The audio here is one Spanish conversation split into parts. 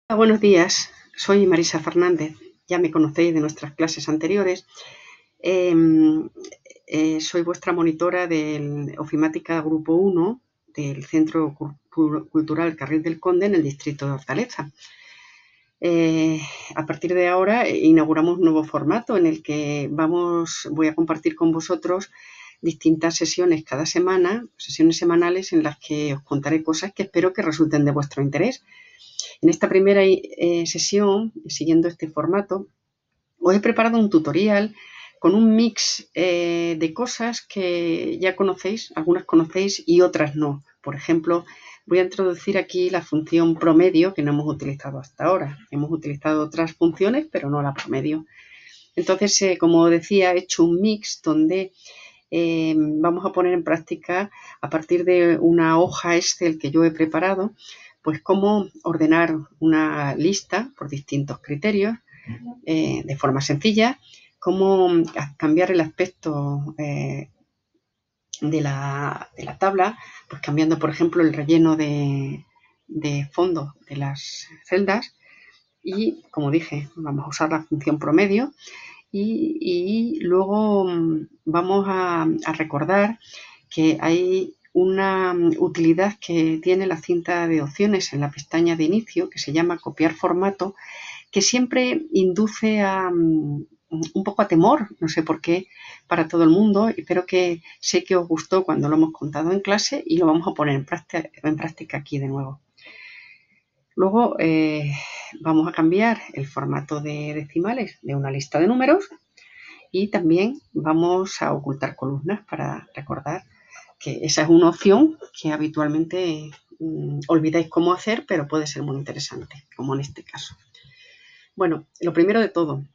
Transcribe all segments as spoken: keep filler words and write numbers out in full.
Hola, buenos días, soy Marisa Fernández, ya me conocéis de nuestras clases anteriores. Eh, eh, soy vuestra monitora del Ofimática Grupo uno del Centro Cultural Carril del Conde en el distrito de Hortaleza. Eh, a partir de ahora eh, inauguramos un nuevo formato en el que vamos, voy a compartir con vosotros distintas sesiones cada semana, sesiones semanales en las que os contaré cosas que espero que resulten de vuestro interés. En esta primera eh, sesión, siguiendo este formato, os he preparado un tutorial con un mix eh, de cosas que ya conocéis, algunas conocéis y otras no. Por ejemplo, voy a introducir aquí la función promedio que no hemos utilizado hasta ahora. Hemos utilizado otras funciones, pero no la promedio. Entonces, eh, como decía, he hecho un mix donde eh, vamos a poner en práctica, a partir de una hoja Excel que yo he preparado, pues cómo ordenar una lista por distintos criterios eh, de forma sencilla, cómo cambiar el aspecto eh, de, la, de la tabla, pues cambiando, por ejemplo, el relleno de, de fondo de las celdas y, como dije, vamos a usar la función promedio y, y luego vamos a, a recordar que hay una utilidad que tiene la cinta de opciones en la pestaña de inicio que se llama copiar formato, que siempre induce a um, un poco a temor, no sé por qué, para todo el mundo, pero que sé que os gustó cuando lo hemos contado en clase y lo vamos a poner en práctica, en práctica aquí de nuevo. Luego eh, vamos a cambiar el formato de decimales de una lista de números y también vamos a ocultar columnas para recordar que esa es una opción que habitualmente mmm, olvidáis cómo hacer, pero puede ser muy interesante, como en este caso. Bueno, lo primero de todo,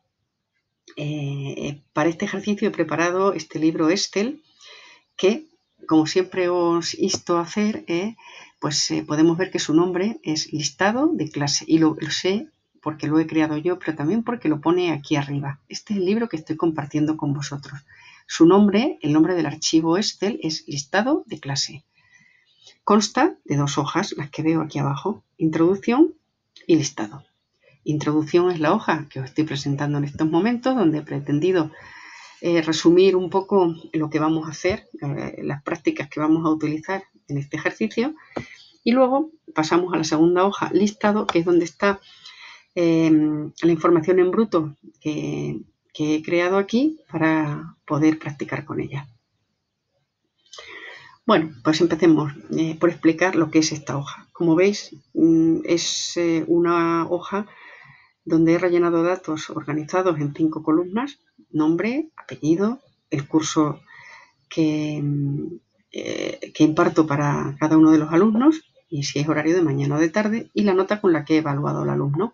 eh, para este ejercicio he preparado este libro Excel que, como siempre os insto a hacer, eh, pues eh, podemos ver que su nombre es listado de clase y lo, lo sé porque lo he creado yo, pero también porque lo pone aquí arriba. Este es el libro que estoy compartiendo con vosotros. Su nombre, el nombre del archivo Excel, es listado de clase. Consta de dos hojas, las que veo aquí abajo, introducción y listado. Introducción es la hoja que os estoy presentando en estos momentos, donde he pretendido eh, resumir un poco lo que vamos a hacer, eh, las prácticas que vamos a utilizar en este ejercicio. Y luego pasamos a la segunda hoja, listado, que es donde está eh, la información en bruto que, que he creado aquí para poder practicar con ella. Bueno, pues empecemos eh, por explicar lo que es esta hoja. Como veis, mm, es eh, una hoja donde he rellenado datos organizados en cinco columnas: nombre, apellido, el curso que, eh, que imparto para cada uno de los alumnos y si es horario de mañana o de tarde y la nota con la que he evaluado al alumno.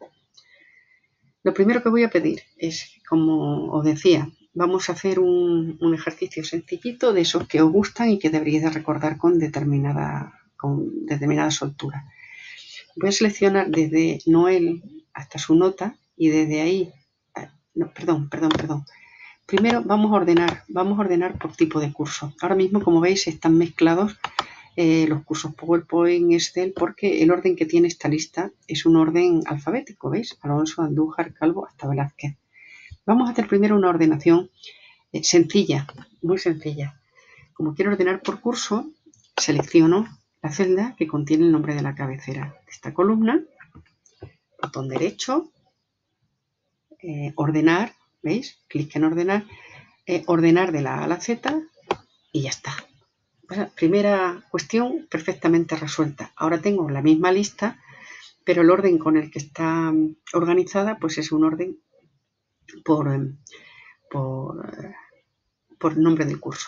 Lo primero que voy a pedir es, como os decía, vamos a hacer un, un ejercicio sencillito de esos que os gustan y que deberíais de recordar con determinada, con determinada soltura. Voy a seleccionar desde Noel hasta su nota y desde ahí, no, perdón, perdón, perdón. Primero vamos a ordenar, vamos a ordenar por tipo de curso. Ahora mismo, como veis, están mezclados eh, los cursos PowerPoint, Excel, porque el orden que tiene esta lista es un orden alfabético, ¿veis? Alonso, Andújar, Calvo, hasta Velázquez. Vamos a hacer primero una ordenación eh, sencilla, muy sencilla. Como quiero ordenar por curso, selecciono la celda que contiene el nombre de la cabecera de esta columna, botón derecho, eh, ordenar, ¿veis? Clic en ordenar, eh, ordenar de la A a la Z y ya está. Primera cuestión perfectamente resuelta. Ahora tengo la misma lista, pero el orden con el que está organizada pues es un orden por, por, por nombre del curso.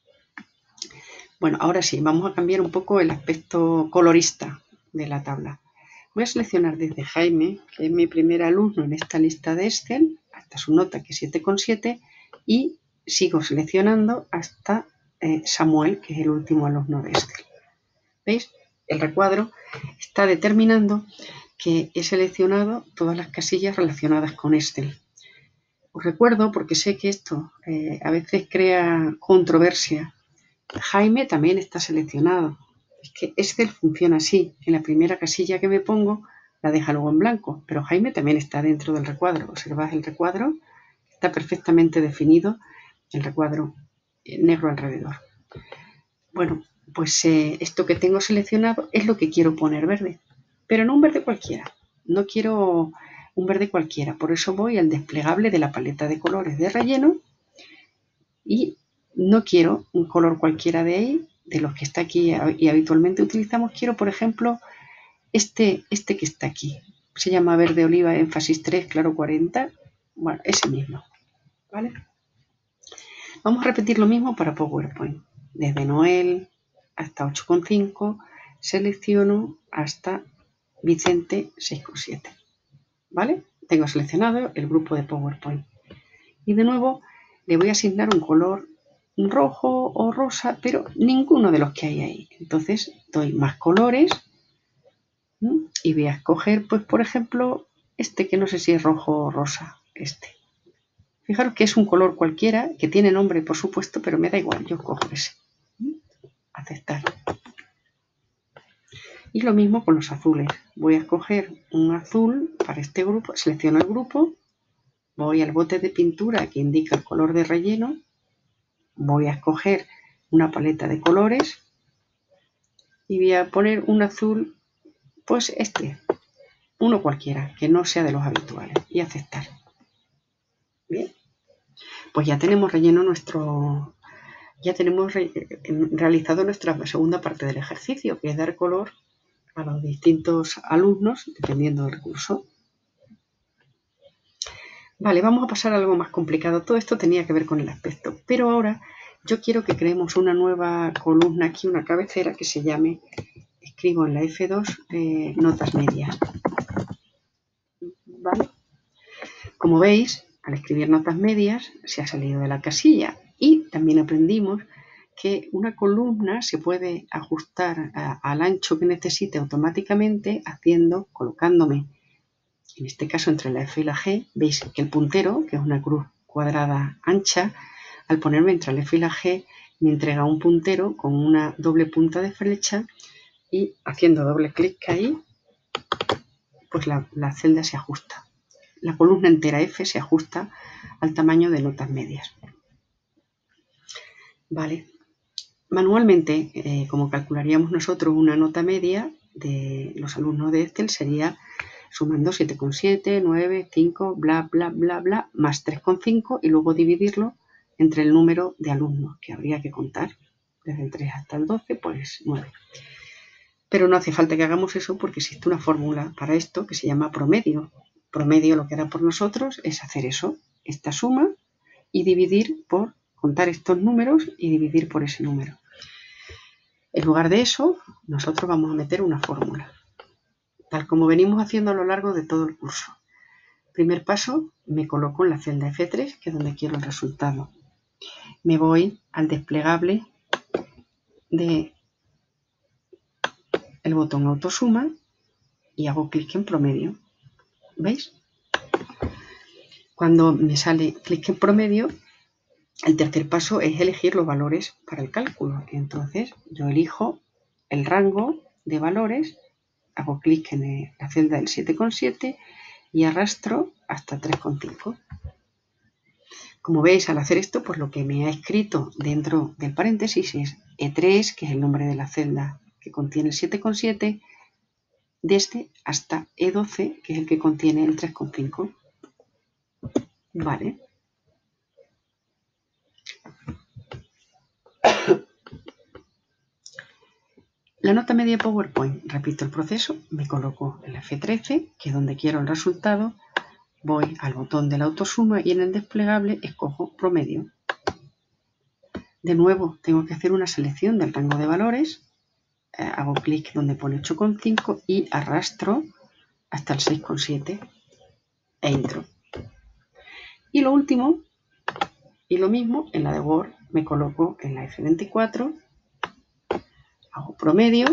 Bueno, ahora sí, vamos a cambiar un poco el aspecto colorista de la tabla. Voy a seleccionar desde Jaime, que es mi primer alumno en esta lista de Excel, hasta su nota, que es siete coma siete, y sigo seleccionando hasta eh, Samuel, que es el último alumno de Excel. ¿Veis? El recuadro está determinando que he seleccionado todas las casillas relacionadas con Excel. Os recuerdo, porque sé que esto eh, a veces crea controversia, Jaime también está seleccionado. Es que Excel funciona así. En la primera casilla que me pongo, la deja luego en blanco, pero Jaime también está dentro del recuadro. Observad el recuadro, está perfectamente definido el recuadro negro alrededor. Bueno, pues eh, esto que tengo seleccionado es lo que quiero poner verde, pero no un verde cualquiera. No quiero un verde cualquiera, por eso voy al desplegable de la paleta de colores de relleno y no quiero un color cualquiera de ahí, de los que está aquí y habitualmente utilizamos. Quiero, por ejemplo, este, este que está aquí. Se llama verde oliva énfasis tres, claro cuarenta. Bueno, ese mismo, ¿vale? Vamos a repetir lo mismo para PowerPoint. Desde Noel hasta ocho coma cinco, selecciono hasta Vicente seis coma siete. ¿Vale? Tengo seleccionado el grupo de PowerPoint. Y de nuevo le voy a asignar un color rojo o rosa, pero ninguno de los que hay ahí. Entonces doy más colores y voy a escoger, pues por ejemplo, este que no sé si es rojo o rosa. Este. Fijaros que es un color cualquiera, que tiene nombre por supuesto, pero me da igual, yo cojo ese. Aceptar. Y lo mismo con los azules. Voy a escoger un azul para este grupo, selecciono el grupo, voy al bote de pintura que indica el color de relleno, voy a escoger una paleta de colores y voy a poner un azul, pues este, uno cualquiera, que no sea de los habituales, y aceptar. Bien, pues ya tenemos relleno nuestro, ya tenemos re, realizado nuestra segunda parte del ejercicio, que es dar color a los distintos alumnos, dependiendo del recurso. Vale, vamos a pasar a algo más complicado. Todo esto tenía que ver con el aspecto, pero ahora yo quiero que creemos una nueva columna aquí, una cabecera que se llame, escribo en la F dos, eh, notas medias. ¿Vale? Como veis, al escribir notas medias se ha salido de la casilla y también aprendimos que una columna se puede ajustar a, al ancho que necesite automáticamente haciendo, colocándome, en este caso entre la F y la G. Veis que el puntero, que es una cruz cuadrada ancha, al ponerme entre la F y la G me entrega un puntero con una doble punta de flecha y haciendo doble clic ahí, pues la, la celda se ajusta. La columna entera F se ajusta al tamaño de notas medias. Vale. Manualmente, eh, como calcularíamos nosotros una nota media de los alumnos de Excel, sería sumando siete coma siete, nueve, cinco, bla, bla, bla, bla, más tres coma cinco y luego dividirlo entre el número de alumnos que habría que contar. Desde el tres hasta el doce, pues nueve. Pero no hace falta que hagamos eso porque existe una fórmula para esto que se llama promedio. Promedio lo que hará por nosotros es hacer eso, esta suma, y dividir por, contar estos números y dividir por ese número. En lugar de eso, nosotros vamos a meter una fórmula, tal como venimos haciendo a lo largo de todo el curso. Primer paso, me coloco en la celda F tres, que es donde quiero el resultado. Me voy al desplegable de el botón autosuma y hago clic en promedio. ¿Veis? Cuando me sale clic en promedio, el tercer paso es elegir los valores para el cálculo. Entonces yo elijo el rango de valores, hago clic en la celda del siete coma siete y arrastro hasta tres coma cinco. Como veis, al hacer esto, pues lo que me ha escrito dentro del paréntesis es E tres, que es el nombre de la celda que contiene el siete coma siete, desde hasta E doce, que es el que contiene el tres coma cinco. Vale. La nota media de PowerPoint, repito el proceso, me coloco en la F trece, que es donde quiero el resultado, voy al botón de la autosuma y en el desplegable escojo promedio. De nuevo tengo que hacer una selección del rango de valores, eh, hago clic donde pone ocho coma cinco y arrastro hasta el seis coma siete e entro. Y lo último, y lo mismo en la de Word, me coloco en la F veinticuatro, hago promedio,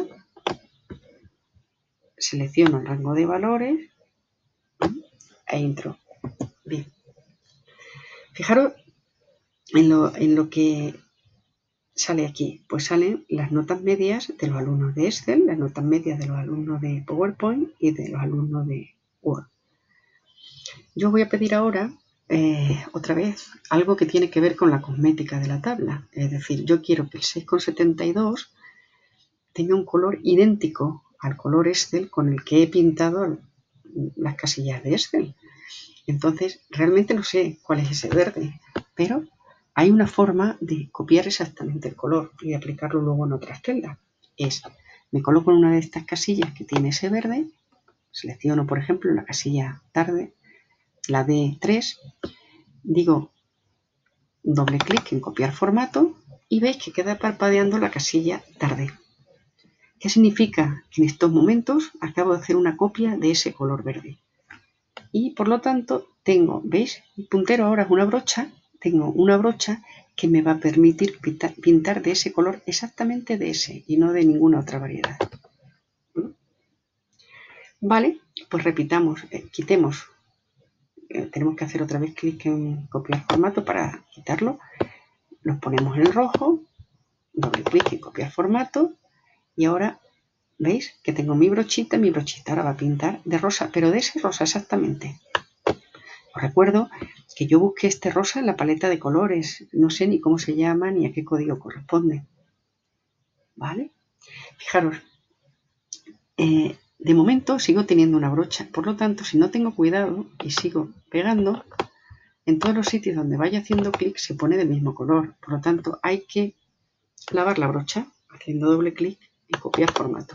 selecciono el rango de valores e entro. Bien. Fijaros en lo, en lo que sale aquí? Pues salen las notas medias de los alumnos de Excel, las notas medias de los alumnos de PowerPoint y de los alumnos de Word. Yo voy a pedir ahora, eh, otra vez, algo que tiene que ver con la cosmética de la tabla. Es decir, yo quiero que el seis coma setenta y dos tenga un color idéntico al color Excel con el que he pintado las casillas de Excel. Entonces, realmente no sé cuál es ese verde, pero hay una forma de copiar exactamente el color y de aplicarlo luego en otras celdas. Es, me coloco en una de estas casillas que tiene ese verde, selecciono, por ejemplo, la casilla tarde, la D tres, digo doble clic en copiar formato y veis que queda parpadeando la casilla tarde. ¿Qué significa? Que en estos momentos acabo de hacer una copia de ese color verde. Y por lo tanto tengo, ¿veis? El puntero ahora es una brocha, tengo una brocha que me va a permitir pintar, pintar de ese color, exactamente de ese y no de ninguna otra variedad. ¿Mm? Vale, pues repitamos, eh, quitemos, eh, tenemos que hacer otra vez clic en copiar formato para quitarlo, los ponemos en rojo, doble clic en copiar formato y ahora ¿veis? Que tengo mi brochita, mi brochita ahora va a pintar de rosa, pero de ese rosa exactamente. Os recuerdo que yo busqué este rosa en la paleta de colores, no sé ni cómo se llama ni a qué código corresponde. ¿Vale? Fijaros, eh, de momento sigo teniendo una brocha, por lo tanto, si no tengo cuidado y sigo pegando, en todos los sitios donde vaya haciendo clic se pone del mismo color. Por lo tanto, hay que lavar la brocha haciendo doble clic y copiar formato.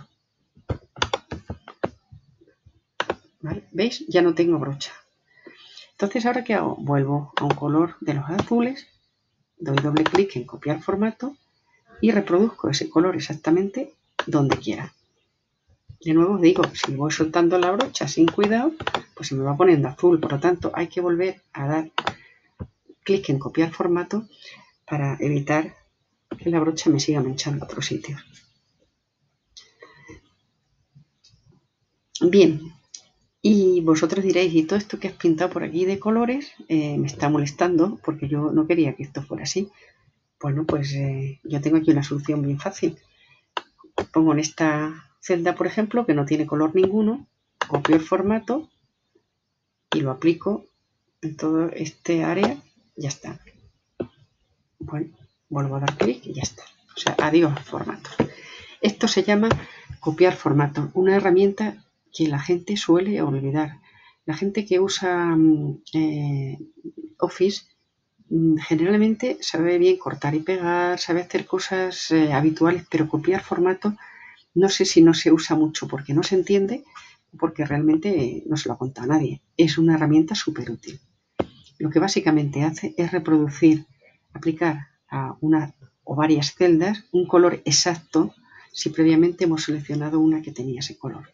¿Vale? ¿Veis? Ya no tengo brocha. Entonces, ¿ahora qué hago? Vuelvo a un color de los azules, doy doble clic en copiar formato y reproduzco ese color exactamente donde quiera. De nuevo os digo, si voy soltando la brocha sin cuidado, pues se me va poniendo azul. Por lo tanto, hay que volver a dar clic en copiar formato para evitar que la brocha me siga manchando a otros sitios. Bien. Y vosotros diréis, ¿y todo esto que has pintado por aquí de colores eh, me está molestando? Porque yo no quería que esto fuera así. Bueno, pues eh, yo tengo aquí una solución bien fácil. Pongo en esta celda, por ejemplo, que no tiene color ninguno, copio el formato y lo aplico en todo este área. Ya está. Bueno, vuelvo a dar clic y ya está. O sea, adiós formatos. Esto se llama copiar formato, una herramienta que la gente suele olvidar. La gente que usa eh, Office generalmente sabe bien cortar y pegar, sabe hacer cosas eh, habituales, pero copiar formato no sé si no se usa mucho porque no se entiende o porque realmente no se lo ha contado a nadie. Es una herramienta súper útil. Lo que básicamente hace es reproducir, aplicar a una o varias celdas un color exacto si previamente hemos seleccionado una que tenía ese color.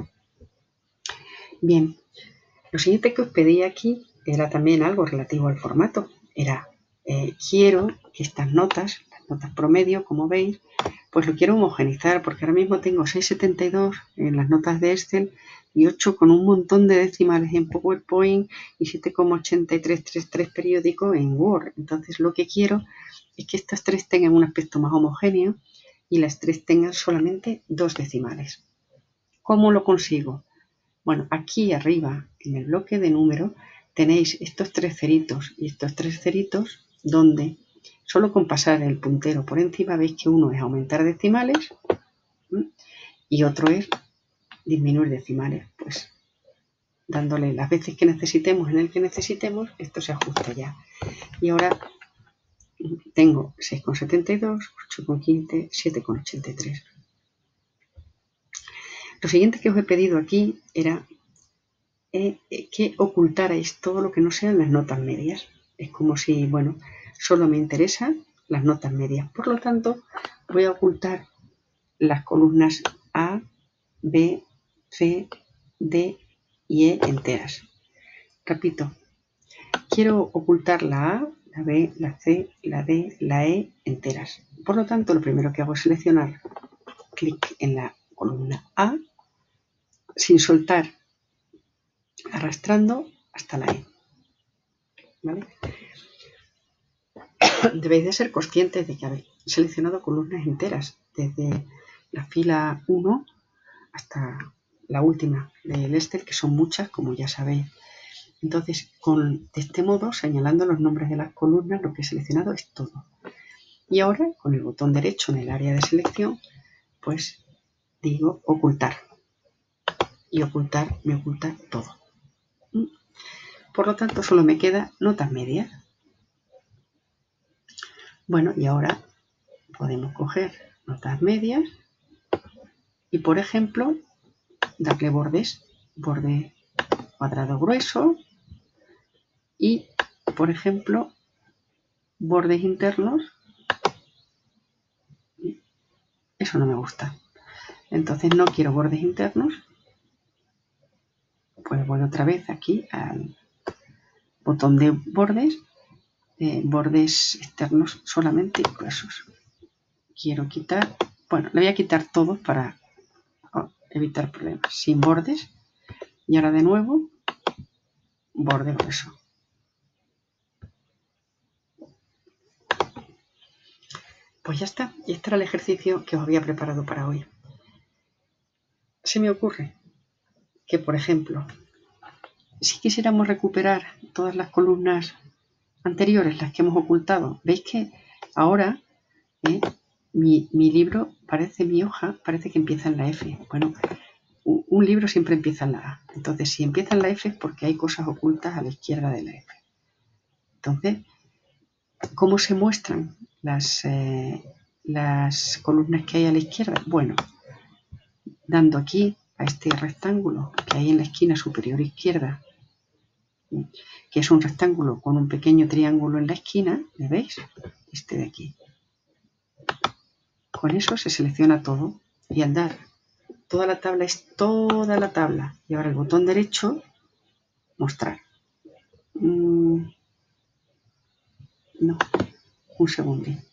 Bien, lo siguiente que os pedí aquí era también algo relativo al formato. Era, eh, quiero que estas notas, las notas promedio, como veis, pues lo quiero homogenizar, porque ahora mismo tengo seis coma setenta y dos en las notas de Excel y ocho con un montón de decimales en PowerPoint y siete coma ochenta y tres treinta y tres periódico en Word. Entonces lo que quiero es que estas tres tengan un aspecto más homogéneo y las tres tengan solamente dos decimales. ¿Cómo lo consigo? Bueno, aquí arriba en el bloque de número tenéis estos tres ceritos y estos tres ceritos donde solo con pasar el puntero por encima veis que uno es aumentar decimales y otro es disminuir decimales. Pues dándole las veces que necesitemos en el que necesitemos, esto se ajusta ya. Y ahora tengo seis coma setenta y dos, ocho coma quince, siete coma ochenta y tres. Lo siguiente que os he pedido aquí era eh, que ocultarais todo lo que no sean las notas medias. Es como si, bueno, solo me interesan las notas medias. Por lo tanto, voy a ocultar las columnas A, B, C, D y E enteras. Repito, quiero ocultar la A, la B, la C, la D, la E enteras. Por lo tanto, lo primero que hago es seleccionar, clic en la columna A, sin soltar, arrastrando hasta la E. ¿Vale? Debéis de ser conscientes de que, a ver, seleccionado columnas enteras, desde la fila uno hasta la última del Excel, que son muchas, como ya sabéis. Entonces, con, de este modo, señalando los nombres de las columnas, lo que he seleccionado es todo. Y ahora, con el botón derecho en el área de selección, pues digo ocultar. Y ocultar me oculta todo. Por lo tanto, solo me queda notas medias. Bueno, y ahora podemos coger notas medias y, por ejemplo, darle bordes, borde cuadrado grueso y, por ejemplo, bordes internos. Eso no me gusta. Entonces no quiero bordes internos. Pues voy otra vez aquí al botón de bordes, eh, bordes externos solamente gruesos. Quiero quitar, bueno, le voy a quitar todos para oh, evitar problemas. Sin bordes. Y ahora de nuevo, borde grueso. Pues ya está. Y este era el ejercicio que os había preparado para hoy. Se me ocurre que, por ejemplo, si quisiéramos recuperar todas las columnas anteriores, las que hemos ocultado, veis que ahora ¿eh? mi, mi libro parece, mi hoja parece que empieza en la F. Bueno, un, un libro siempre empieza en la A. Entonces, si empieza en la F es porque hay cosas ocultas a la izquierda de la F. Entonces, ¿cómo se muestran las, eh, las columnas que hay a la izquierda? Bueno, dando aquí a este rectángulo que hay en la esquina superior izquierda, que es un rectángulo con un pequeño triángulo en la esquina, ¿le veis? Este de aquí. Con eso se selecciona todo y al dar toda la tabla es toda la tabla. Y ahora el botón derecho, mostrar. Mm, no, un segundín.